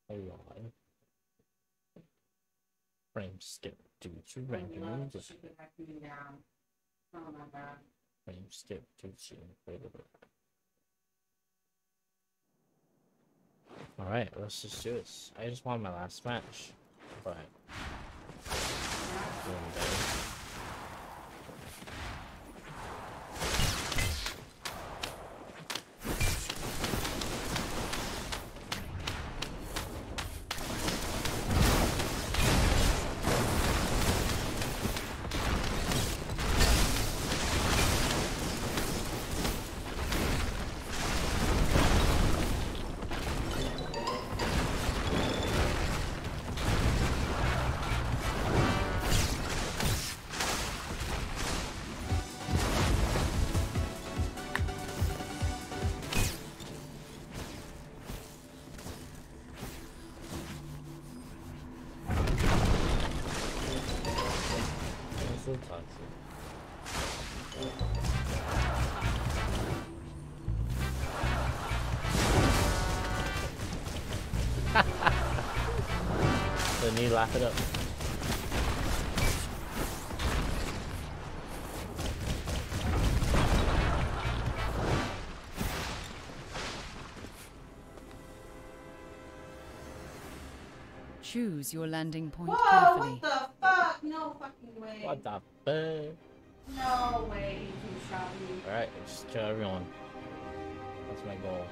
Alive. Frame skip due to random music. Frame skip due to Alright, let's just do this. I just won my last match, but doing better. So toxic. Then you laugh it up. Choose your landing point carefully. What the fuck? No fucking way. What the fuck? No way you shot me. Alright, just kill everyone. That's my goal.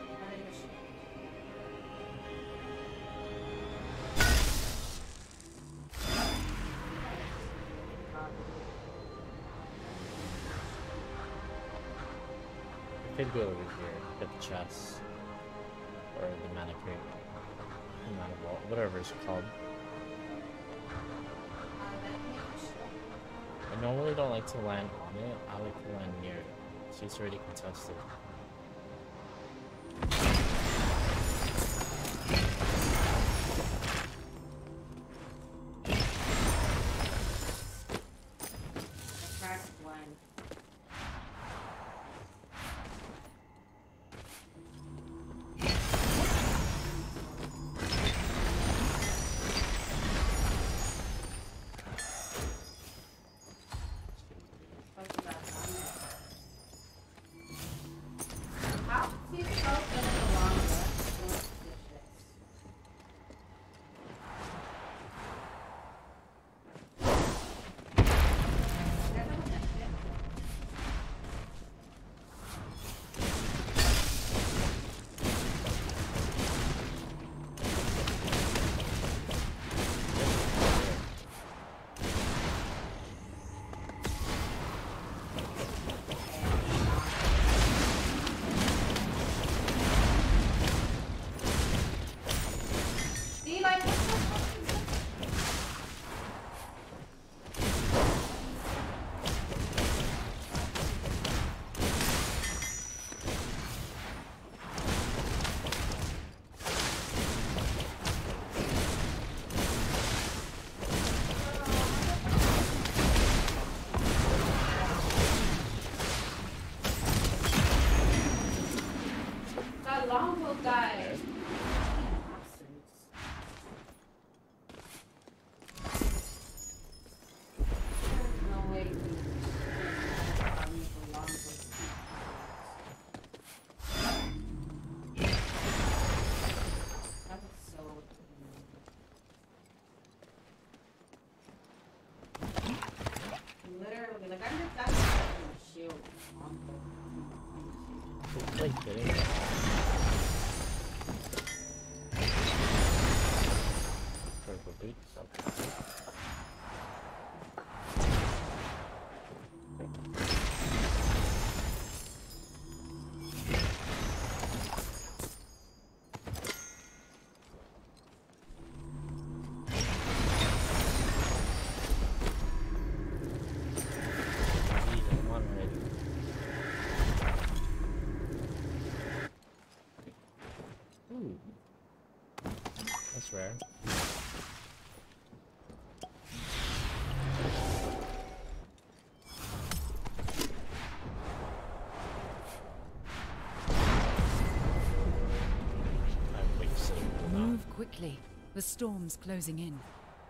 I could go over here, get the chest. Or the mana crate. The mana vault, whatever it's called. I normally don't like to land on it, I like to land near it. So it's already contested. Like kidding. Purple boots. That's rare. Move quickly. The storm's closing in.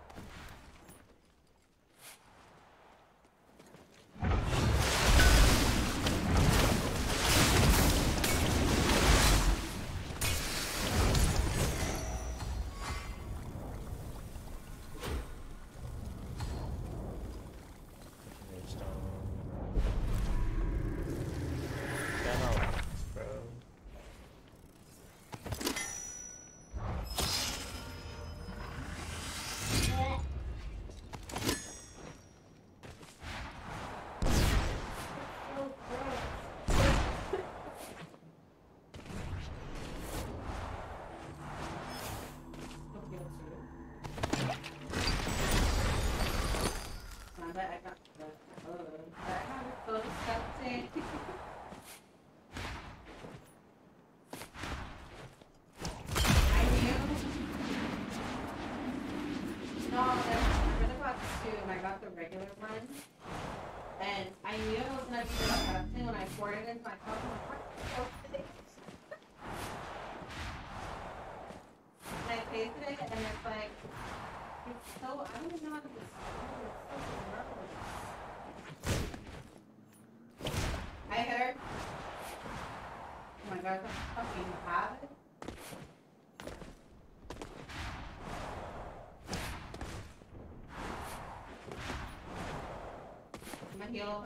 Heal.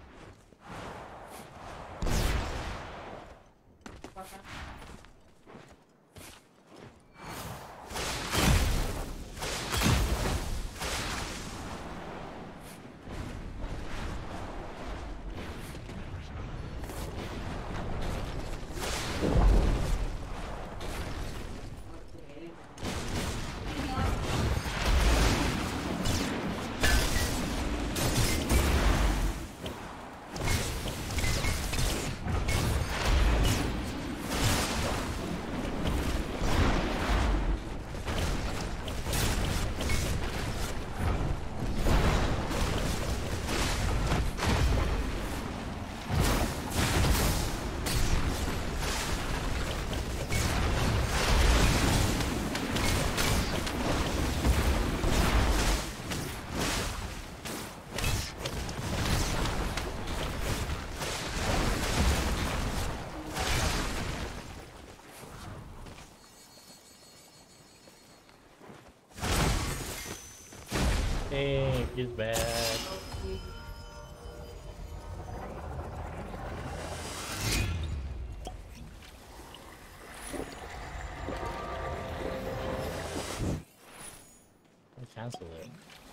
Hey, he's back. I canceled it.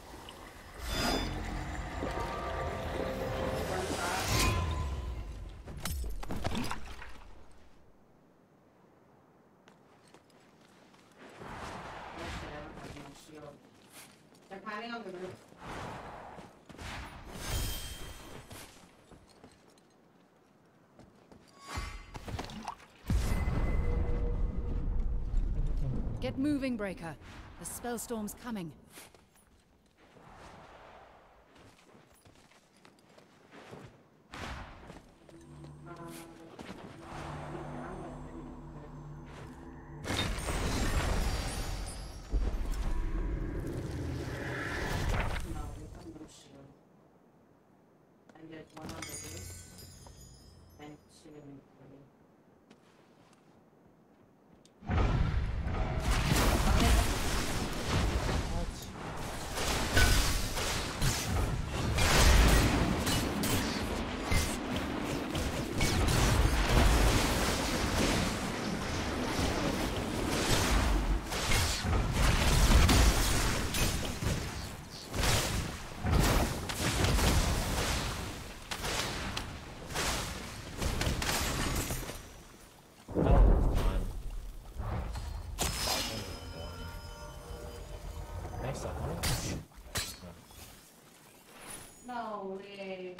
They're hiding on the roof. Get moving, Breaker. The spellstorm's coming. No way.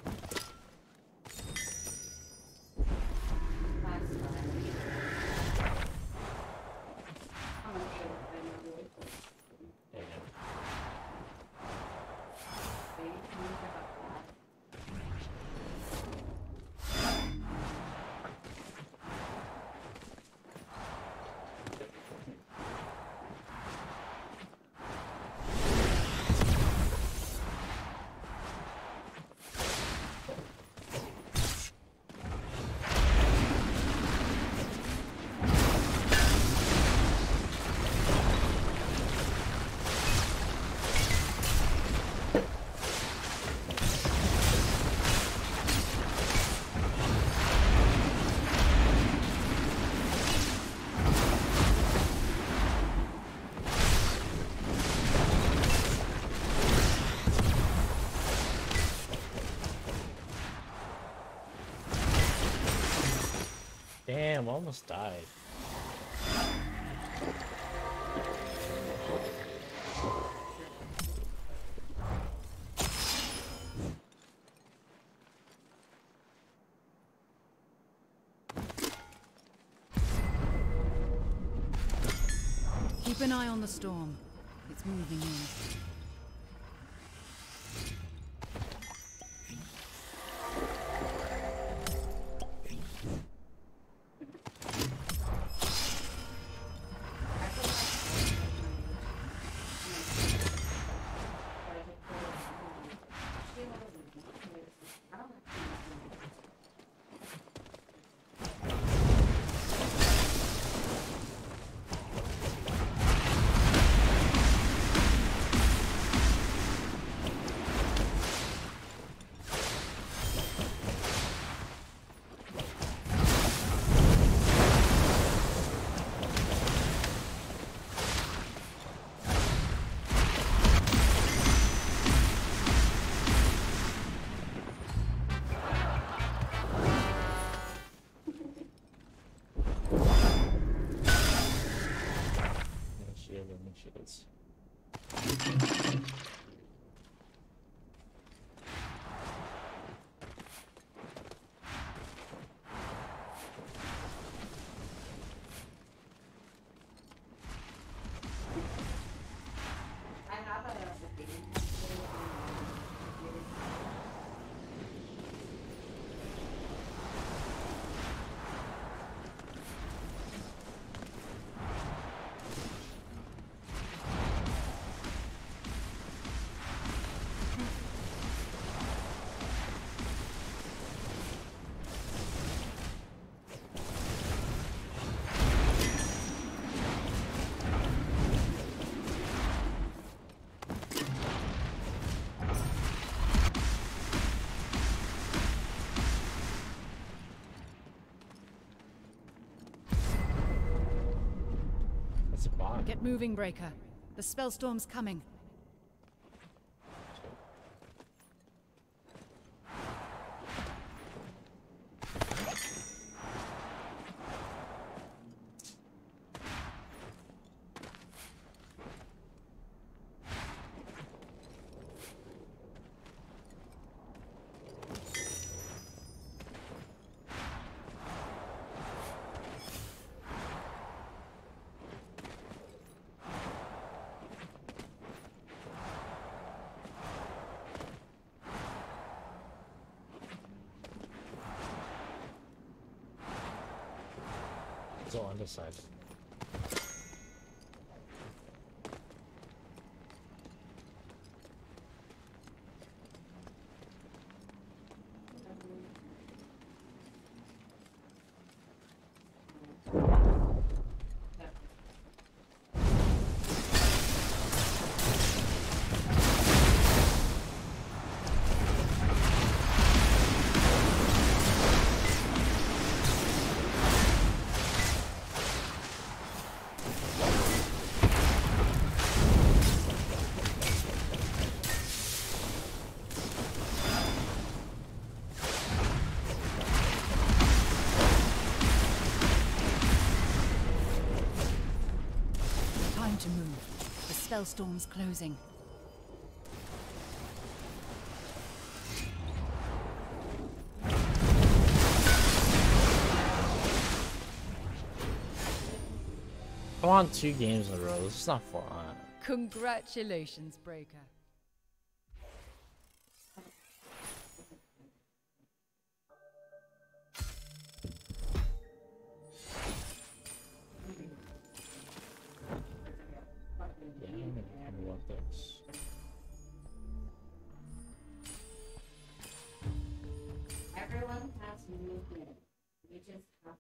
Damn, almost died. Keep an eye on the storm. It's moving in. Shields. I have a recipe. That's a bomb. Get moving, Breaker. The spellstorm's coming. It's all undecided. Time to move. The spellstorm's closing. I won 2 games in a row. This is not fun. Congratulations, Breaker. Yeah, I want this. Everyone has movement. We just have